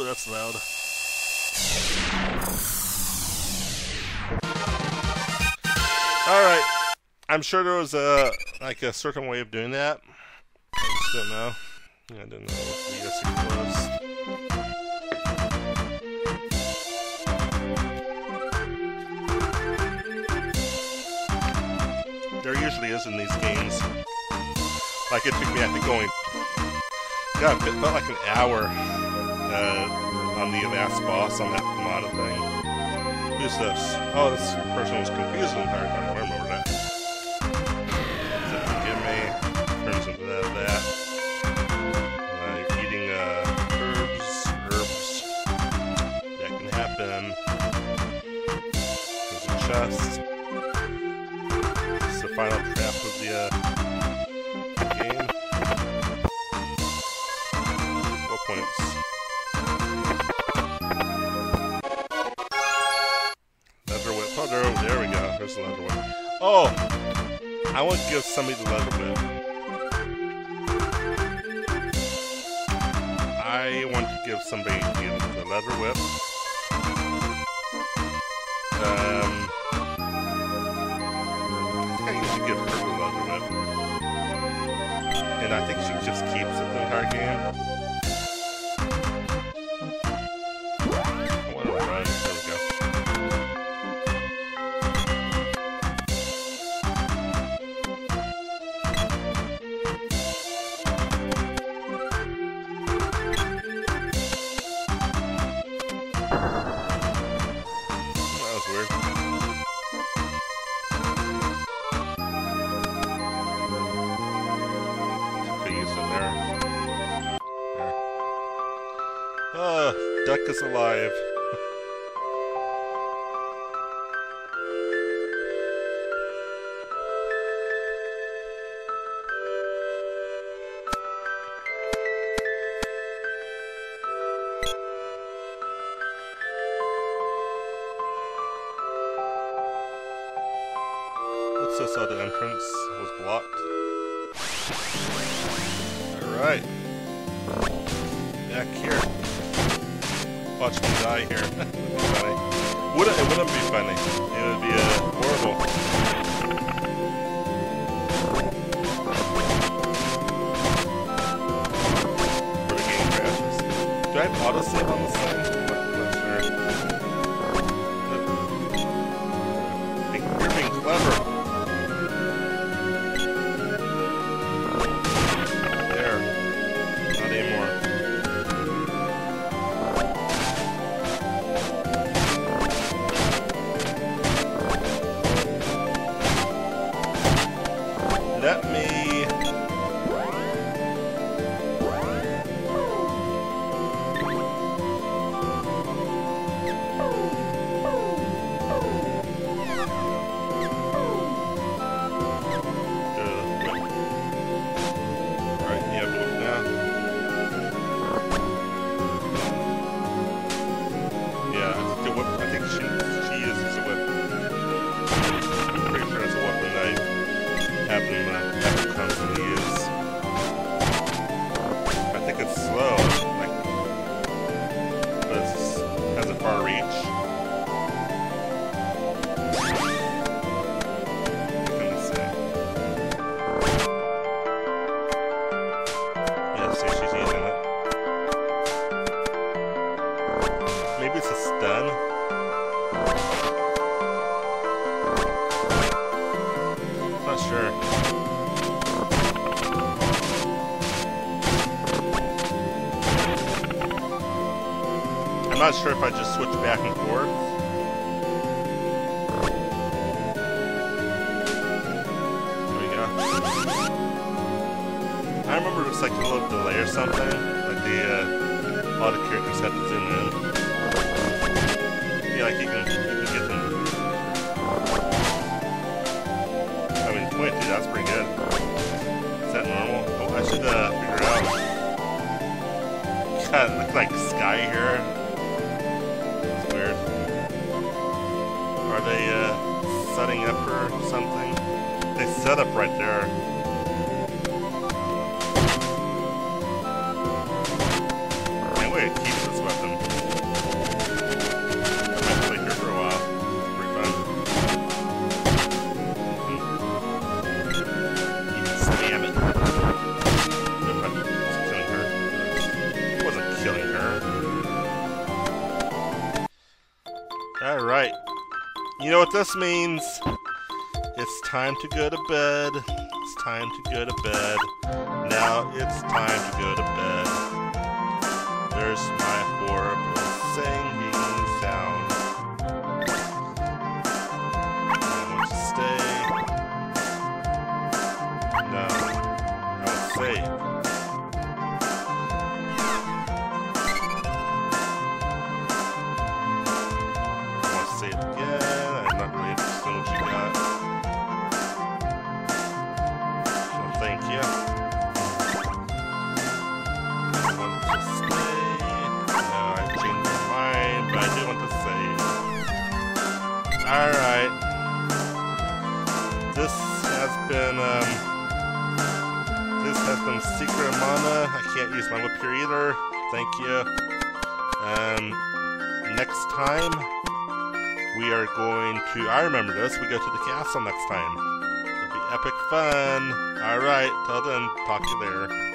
that's loud. Alright. I'm sure there was a certain way of doing that. I just don't know. I didn't know what the ESC was. There usually is in these games. Like it took me, I think, going, God, it felt like an hour on the last boss on that modded thing. Who's this? Oh, this person was confused the entire time. I remember that. Does that give me? Turns into that. You're eating herbs. That can happen. There's a chest. This is the final trap of the game. What points? Leather whip. Oh, there we go. There's the leather whip. Oh! I want to give somebody the leather whip. I want to give somebody the leather whip. I think I usually give her the leather whip. And I think she just keeps it the entire game. I want to run. There we go. That was weird. Duck is alive. What's this other entrance? Was blocked. Alright. Back here. Watch me die here. It wouldn't be funny. It would be horrible. Where the game crashes. Do I have autosave on this thing? I'm not sure. You're being clever. There. Not anymore. Let me... Alright, you have to look now. Yeah, I think she uses a whip. I'm pretty sure it's a weapon that have them constantly use. I think it's slow, like, but it has a far reach. Let me see. Yeah, see, she's using it. Maybe it's a stun. Not sure. I'm not sure if I just switch back and forth. There we go. I remember it was like a little delay or something. Like all the characters had to zoom in. Yeah, like you can get them. I mean, 22, that's pretty good. Is that normal? Oh, I should figure out. God, it looks like sky here. That's weird. Are they setting up or something? They set up right there. Can't wait to keep this weapon. Alright. You know what this means? It's time to go to bed. It's time to go to bed. Now it's time to go to bed. There's my horrible singing sound. I want to stay. No. I want to save. Save again. I'm not really interested in what you got. So thank you. I want to stay. No, I changed my mind, but I do want to save. Alright. This has been Secret Mana. I can't use my whip here either. Thank you. Next time we are going to, I remember this, we go to the castle next time. It'll be epic fun. Alright, till then, talk to you there.